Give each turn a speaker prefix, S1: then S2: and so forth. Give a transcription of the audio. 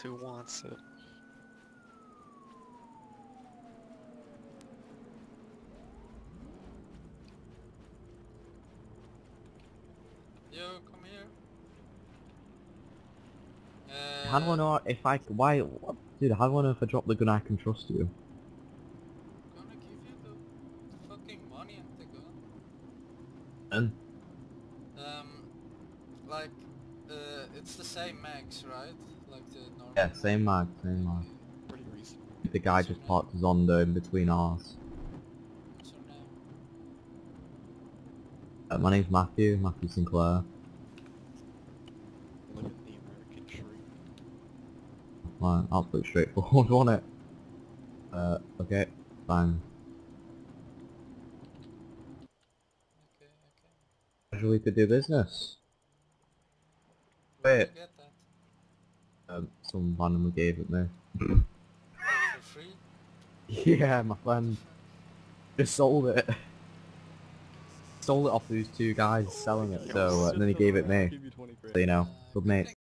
S1: who wants it.
S2: Yo, come here.
S3: How do I know if I why what, dude? How do I know if I drop the gun I can trust you?
S2: Gonna give you the fucking money and the gun.
S3: And
S2: Like, it's the same max, right? Like the normal.
S3: yeah, same mag, same mag.
S1: Pretty reasonable.
S3: The guy
S2: What's your
S3: just
S2: name?
S3: parked his Zonda in between ours.
S2: What's your name?
S3: My name's Matthew Sinclair.
S1: Living the American dream.
S3: Right, absolutely straightforward, wasn't it? Okay, fine.
S2: Okay, okay.
S3: Casually to do business.
S2: Where'd
S3: Wait,
S2: you get that?
S3: some randomly gave it me.
S2: Like for free?
S3: Yeah, my friend just sold it. Sold it off these two guys selling it, so and then he gave it me. So you know, good mate.